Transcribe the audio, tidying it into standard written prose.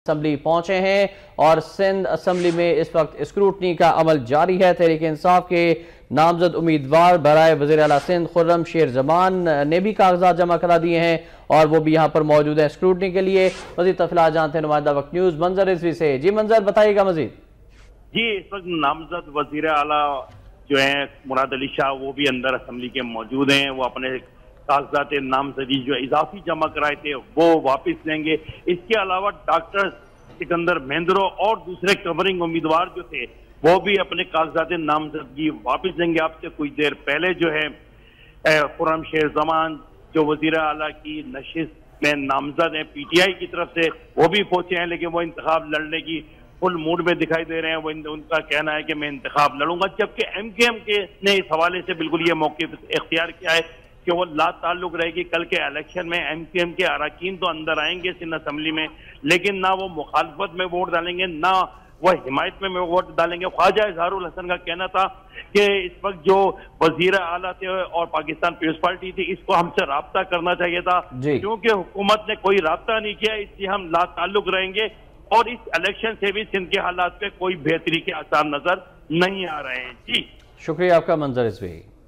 Assembly پہنچے ہیں اور سندھ اسمبلی میں اس وقت اسکروٹنی کا عمل جاری ہے۔ تحریک انصاف کے نامزد امیدوار برائے وزیر اعلیٰ سندھ خرم شیر زمان نے بھی کاغذات جمع کرا دیے ہیں اور وہ بھی یہاں پر موجود ہیں اسکروٹنی کے لیے۔ مزید تفصیلات جانتے ہیں نمائندہ وقت نیوز منظر رضوی سے۔ جی منظر، بتائیے گا مزید۔ جی، اس وقت نامزد وزیر اعلیٰ جو ہیں مراد علی شاہ وہ بھی اندر اسمبلی کے موجود ہیں۔ وہ اپنے کاغذات نامزدگی جو اضافی جمع کرائے تھے وہ واپس لیں گے۔ اس کے علاوہ ڈاکٹر سکندر مہندرو اور دوسرے کورنگ امیدوار جو تھے وہ بھی اپنے کاغذات نامزدگی واپس لیں گے۔ آپ سے کچھ دیر پہلے جو ہے خرم شیر زمان جو وزیر اعلیٰ کی نشست میں نامزد ہیں پی ٹی آئی کی طرف سے، وہ بھی پہنچے ہیں، لیکن وہ انتخاب لڑنے کی فل موڈ میں دکھائی دے رہے ہیں۔ وہ ان کا کہنا ہے کہ میں انتخاب لڑوں گا، جبکہ ایم کیو ایم نے اس حوالے سے بالکل یہ موقف اختیار کیا ہے کہ وہ لا تعلق رہے گی۔ کل کے الیکشن میں ایم کیو ایم کے اراکین تو اندر آئیں گے سندھ اسمبلی میں، لیکن نہ وہ مخالفت میں ووٹ ڈالیں گے نہ وہ حمایت میں ووٹ ڈالیں گے۔ خواجہ اظہار الحسن کا کہنا تھا کہ اس وقت جو وزیر اعلیٰ تھے اور پاکستان پیپلز پارٹی تھی، اس کو ہم سے رابطہ کرنا چاہیے تھا، کیونکہ حکومت نے کوئی رابطہ نہیں کیا، اس لیے ہم لا تعلق رہیں گے اور اس الیکشن سے بھی سندھ کے حالات پہ کوئی بہتری کے آثار نظر نہیں آ رہے ہیں۔ جی شکریہ آپ کا منظر رضوی۔